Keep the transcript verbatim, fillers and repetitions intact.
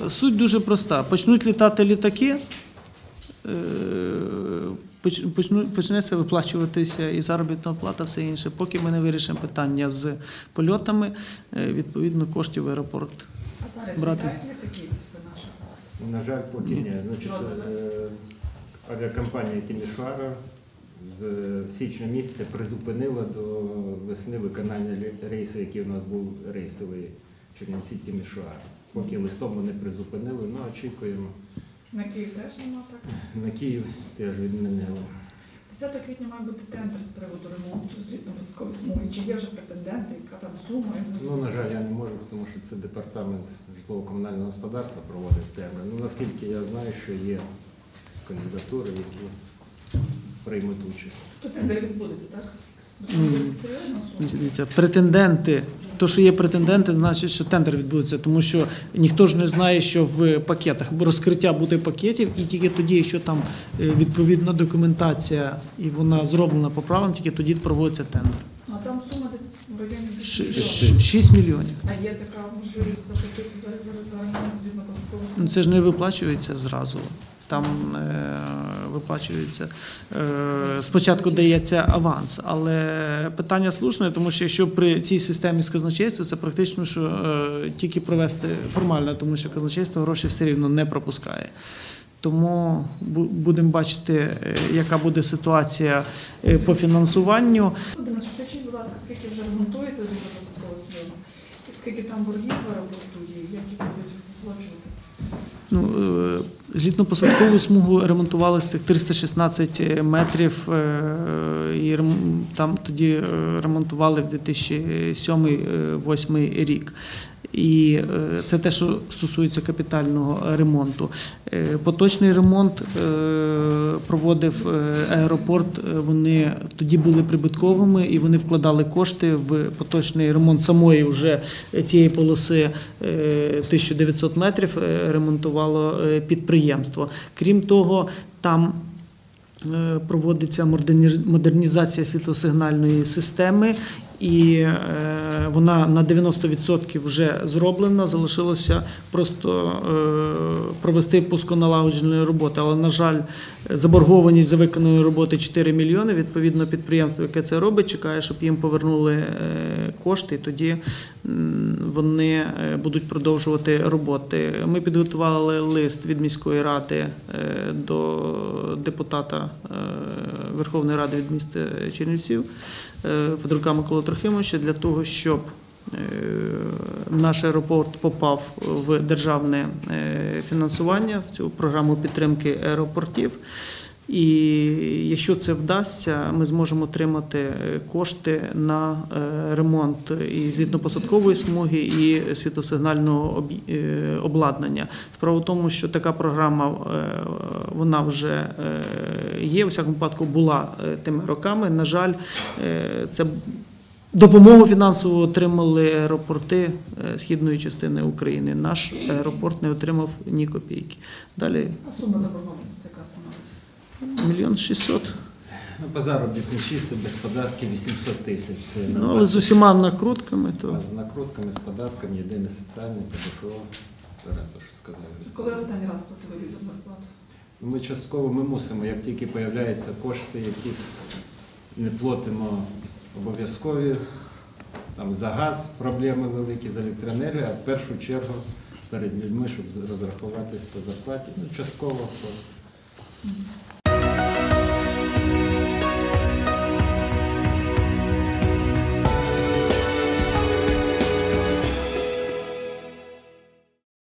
суть дуже проста. Почнуть літати літаки, почнеться виплачуватися і заробітна плата, все інше. Поки ми не вирішимо питання з польотами, відповідно, коштів в аеропорт брати. А зараз літають літаки після нашого? На жаль, поки ні. Значить, авіакомпанія Тімішоара з січня місяця призупинила до весни виконання рейсу, який у нас був рейсовий Чернівці-Тімішоара. Поки листом вони призупинили, ну очікуємо. На Київ теж нема так? На Київ теж відмінили. десятого квітня має бути тендер з приводу ремонту злітно-посадкової смуги. Чи є вже претенденти, яка там сума? Ну, на жаль, я не можу, тому що це департамент житлово-комунального господарства проводить тендер. Ну, наскільки я знаю, що є кандидатури, які приймуть участь. То тендер відбудеться, так? Дивіться, претенденти, то, що є претенденти, значить, що тендер відбудеться, тому що ніхто ж не знає, що в пакетах, бо розкриття буде пакетів, і тільки тоді, якщо там відповідна документація і вона зроблена по правилам, тільки тоді проводиться тендер. А там сума десь в районі шість мільйонів. А є така можливість заплатити зараз за ремонт злітно-посадкової смуги? Це ж не виплачується зразу. Там е, виплачується, е, спочатку дається аванс, але питання слушне, тому що якщо при цій системі з казначейства, це практично, що е, тільки провести формально, тому що казначейство гроші все рівно не пропускає. Тому будемо бачити, яка буде ситуація по фінансуванню. Скажіть, будь ласка, скільки вже ремонтується злітно-посадкова смуга, і скільки там боргів в аеропорту є, як їх будуть виплачувати? Ну, злітно-посадкову смугу ремонтували з цих триста шістнадцять метрів, і там тоді ремонтували в дві тисячі сьомий - дві тисячі восьмий рік. І це те, що стосується капітального ремонту. Поточний ремонт проводив аеропорт, вони тоді були прибутковими і вони вкладали кошти в поточний ремонт самої вже цієї полоси тисяча дев'ятсот метрів ремонтувало підприємство. Крім того, там проводиться модернізація світлосигнальної системи, і вона на дев'яносто відсотків вже зроблена, залишилося просто провести пусконалагоджувальні роботи. Але, на жаль, заборгованість за виконані роботи чотири мільйони, відповідно, підприємство, яке це робить, чекає, щоб їм повернули кошти, і тоді вони будуть продовжувати роботи. Ми підготували лист від міської ради до депутата Верховної Ради від міста Чернівців Федорука Миколи Трохимовича для того, щоб наш аеропорт попав в державне фінансування, в цю програму підтримки аеропортів. І якщо це вдасться, ми зможемо отримати кошти на ремонт і злітно-посадкової смуги, і світлосигнального обладнання. Справа в тому, що така програма, вона вже є, у всякому випадку була тими роками. На жаль, це допомогу фінансову отримали аеропорти східної частини України. Наш аеропорт не отримав ні копійки. Далі. А сума заборгованості яка становить? Мільйон шістсот. Ну, по заробітній чисто, без податків вісімсот тисяч. Ну, але з усіма накрутками, то... А з накрутками, з податками, єдиний соціальний, ПДФО, то, що сказав. Коли останній раз платили людям зарплату? Ми частково ми мусимо, як тільки з'являються кошти, якісь не платимо обов'язкові, там за газ проблеми великі, з електроенергією, а в першу чергу перед людьми, щоб розрахуватись по зарплаті, ну, частково.